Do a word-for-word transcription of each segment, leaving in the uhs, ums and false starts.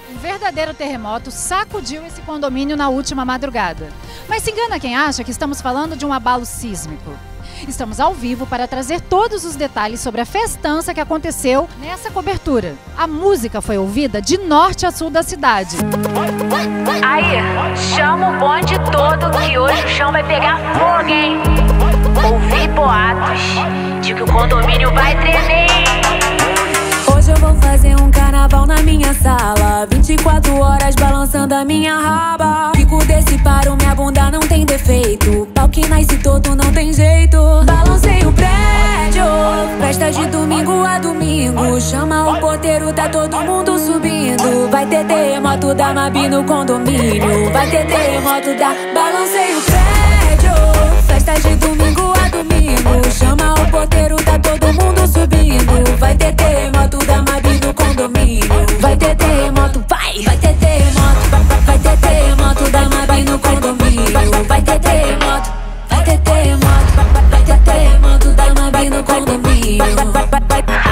Um verdadeiro terremoto sacudiu esse condomínio na última madrugada. Mas se engana quem acha que estamos falando de um abalo sísmico. Estamos ao vivo para trazer todos os detalhes sobre a festança que aconteceu nessa cobertura. A música foi ouvida de norte a sul da cidade. Aí, chama o bonde todo que hoje o chão vai pegar fogo, hein? Ouvi boatos de que o condomínio vai tremer. Hoje eu vou fazer um carnaval na minha sala, vinte e quatro horas balançando a minha raba. Fico desse paro, minha bunda não tem defeito. Pau que nasce todo não tem jeito. Balancei o prédio, festa de domingo a domingo. Chama o porteiro, tá todo mundo subindo. Vai ter terremoto da Mabi no condomínio. Vai ter terremoto da... Balancei o prédio, festa de domingo a domingo. Chama o porteiro, tá todo mundo subindo. Vai ter terremoto da Mabi no condomínio. Vai ter terremoto, vai! Vai ter terremoto, vai, vai ter terremoto da Mabi no condomínio. Vai ter terremoto, vai ter terremoto, vai, vai ter terremoto da Mabi no condomínio. Vai, vai, vai, vai, vai.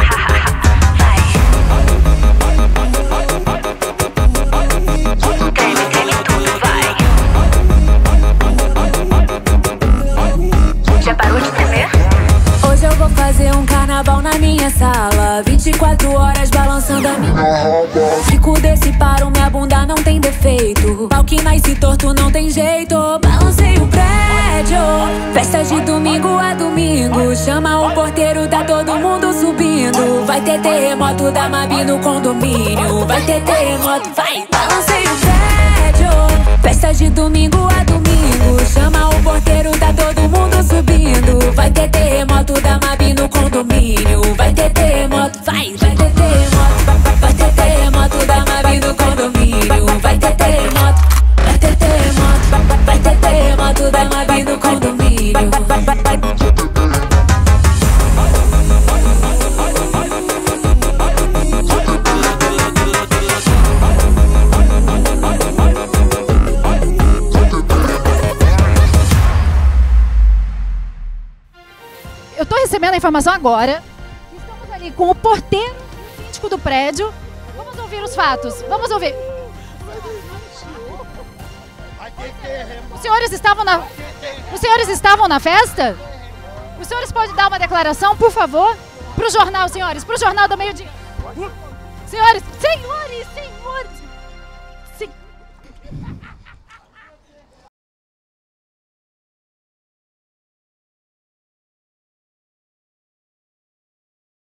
Fazer um carnaval na minha sala, vinte e quatro horas balançando a minha raba. Fico desse paro, minha bunda não tem defeito. Pau que nasce torto não tem jeito. Balancei o prédio, festa de domingo a domingo. Chama o porteiro, tá todo mundo subindo. Vai ter terremoto da Mabi no condomínio. Vai ter terremoto, vai! Balancei o prédio, festa de domingo a domingo. Chama o porteiro, tá todo mundo subindo. Vai ter terremoto da Mabi no condomínio. Vai ter terremoto, vai! Vai ter terremoto, vai, vai, vai ter terremoto da Mabi no condomínio. Vai ter terremoto, vai ter terremoto, vai, vai, vai ter terremoto da Mabi no condomínio. Vai, vai, vai, vai. Eu tô recebendo a informação agora. Estamos ali com o porteiro e o síndico do prédio. Vamos ouvir os fatos. Vamos ouvir. Os senhores estavam na... Os senhores estavam na festa? Os senhores podem dar uma declaração, por favor? Para o jornal, senhores. Para o jornal do meio-dia. Senhores, senhores, senhores.